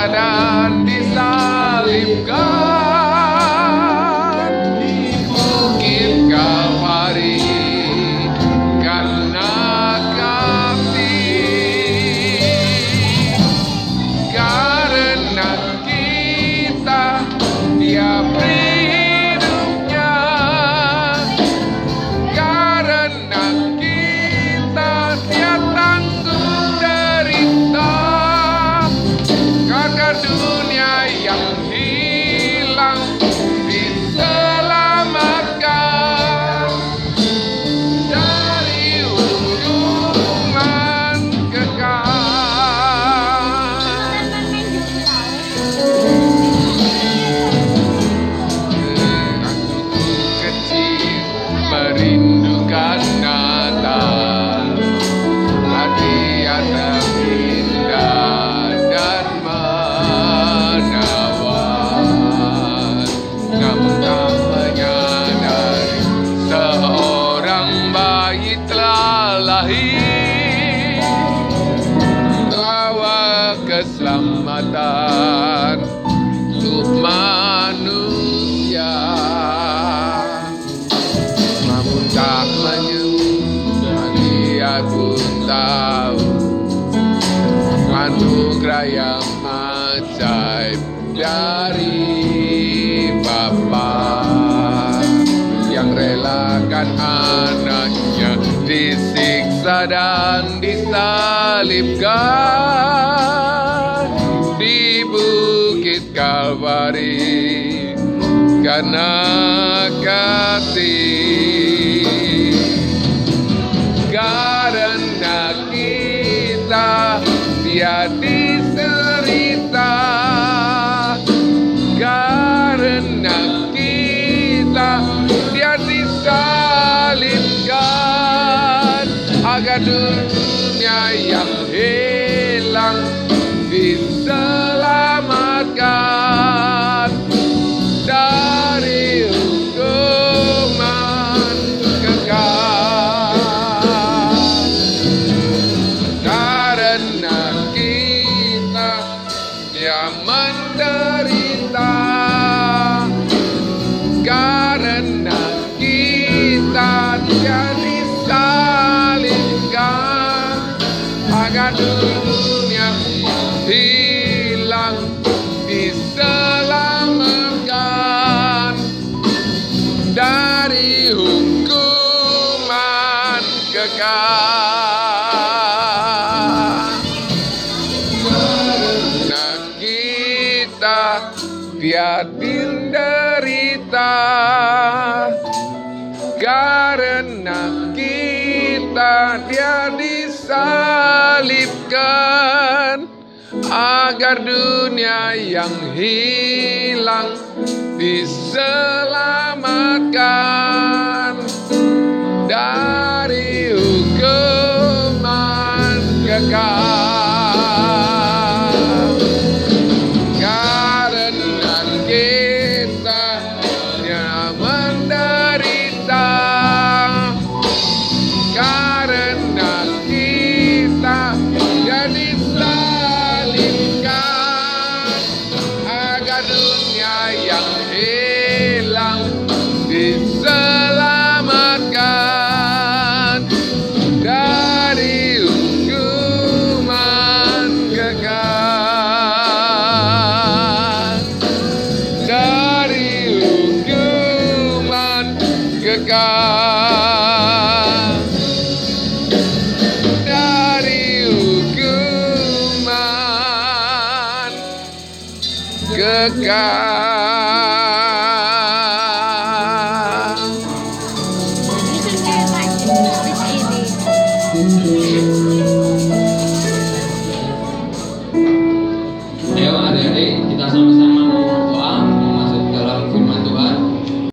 dan disalibkan di bukit Kalvari karena kasih, karena kita Dia beri hidupnya, karena kita Dia tanggung derita, karena dunia yang hilang diselamatkan dari hukuman kekal. Aku kecil merindukan Natal, hati ada indah dan menawan, namun tak menyadari seorang bayi telah lahir, bawa keselamatan untuk manusia. Namun tak menyukai, Dia pun tahu anugerah yang ajaib dari Bapa yang relakan anaknya disiksa dan disalibkan di bukit Kalvari karena kasih, karena kita Dia diderita, karena kita Dia disalibkan agar dunia yang hilang diselamatkan dari hukuman kekal. Karena kita Dia menderita, karena kita Dia disalibkan agar dunia hilang diselamatkan dari hukuman kekal. Karena kita Dia diderita, karena kita Dia disalibkan agar dunia yang hilang diselamatkan dari hukuman kekal. Karena kita Dia menderita, karena kita Dia disalibkan agar dunia yang hilang diselamatkan dari hukuman kekal, dari hukuman kekal, dari hukuman kekal.